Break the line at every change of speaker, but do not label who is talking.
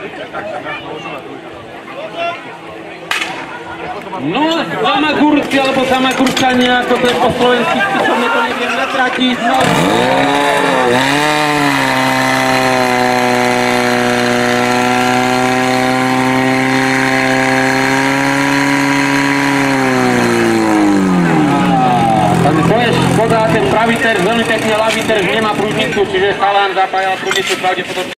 No, Zamagurci alebo Zamagurčania, ako to je po slovensky, som to neviem natratiť. No. Ten pravý terč, veľmi pekne ľavý terč nemá prúžnicu, čiže chalán zapájal prúžnicu pravdepodobne.